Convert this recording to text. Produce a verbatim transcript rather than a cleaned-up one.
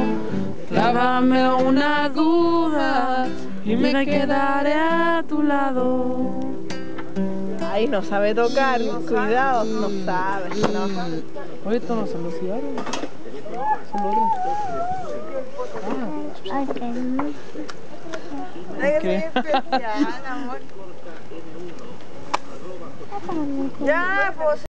clávame una aguja y me quedaré a tu lado. Ay, no sabe tocar, cuidado, no sabe, no. Oye, estos no son los cigarros, son los otros. Hay que ¿Qué? ser especial, amor. Ya, pues.